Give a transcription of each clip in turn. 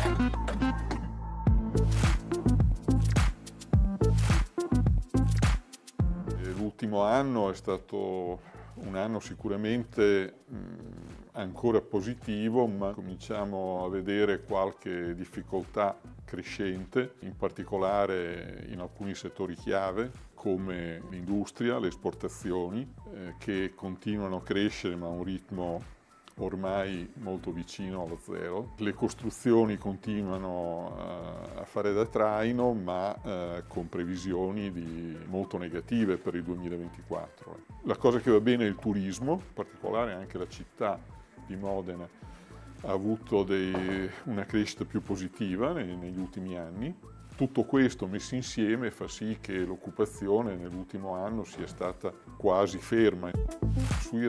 L'ultimo anno è stato un anno sicuramente ancora positivo, ma cominciamo a vedere qualche difficoltà crescente, in particolare in alcuni settori chiave come l'industria, le esportazioni, che continuano a crescere ma a un ritmo ormai molto vicino allo zero. Le costruzioni continuano a fare da traino, ma con previsioni molto negative per il 2024. La cosa che va bene è il turismo, in particolare anche la città di Modena ha avuto una crescita più positiva negli ultimi anni. Tutto questo messo insieme fa sì che l'occupazione nell'ultimo anno sia stata quasi ferma. Sui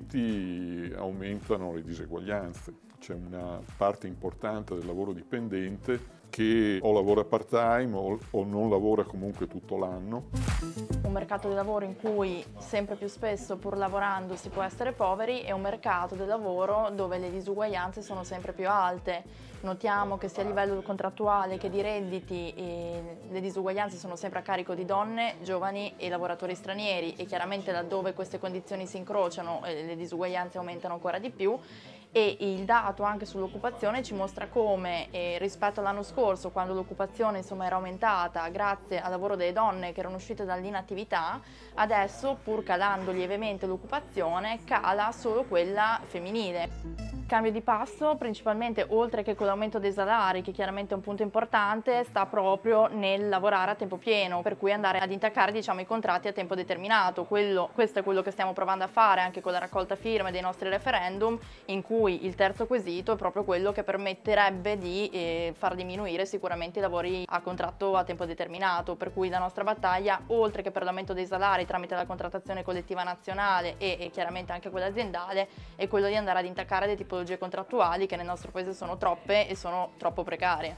redditi aumentano le diseguaglianze. C'è una parte importante del lavoro dipendente che o lavora part-time o non lavora comunque tutto l'anno. Un mercato del lavoro in cui sempre più spesso, pur lavorando, si può essere poveri, e un mercato del lavoro dove le disuguaglianze sono sempre più alte. Notiamo che sia a livello contrattuale che di redditi le disuguaglianze sono sempre a carico di donne, giovani e lavoratori stranieri, e chiaramente laddove queste condizioni si incrociano le disuguaglianze aumentano ancora di più. E il dato anche sull'occupazione ci mostra come rispetto all'anno scorso, quando l'occupazione era aumentata grazie al lavoro delle donne che erano uscite dall'inattività, adesso, pur calando lievemente l'occupazione, cala solo quella femminile. Cambio di passo, principalmente, oltre che con l'aumento dei salari, che chiaramente è un punto importante, sta proprio nel lavorare a tempo pieno, per cui andare ad intaccare, diciamo, i contratti a tempo determinato. Questo è quello che stiamo provando a fare anche con la raccolta firme dei nostri referendum, in cui il terzo quesito è proprio quello che permetterebbe di far diminuire sicuramente i lavori a contratto a tempo determinato, per cui la nostra battaglia, oltre che per l'aumento dei salari tramite la contrattazione collettiva nazionale e chiaramente anche quella aziendale, è quello di andare ad intaccare dei tipologie contrattuali che nel nostro paese sono troppe e sono troppo precarie.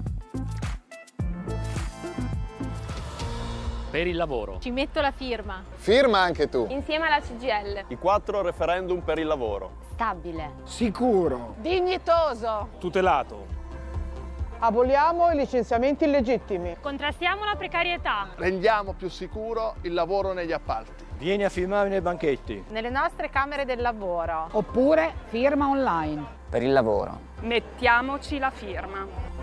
Per il lavoro. Ci metto la firma. Firma anche tu. Insieme alla CGIL. I 4 referendum per il lavoro. Stabile. Sicuro. Dignitoso. Tutelato. Aboliamo i licenziamenti illegittimi. Contrastiamo la precarietà. Rendiamo più sicuro il lavoro negli appalti. Vieni a firmare nei banchetti. Nelle nostre camere del lavoro. Oppure firma online. Per il lavoro. Mettiamoci la firma.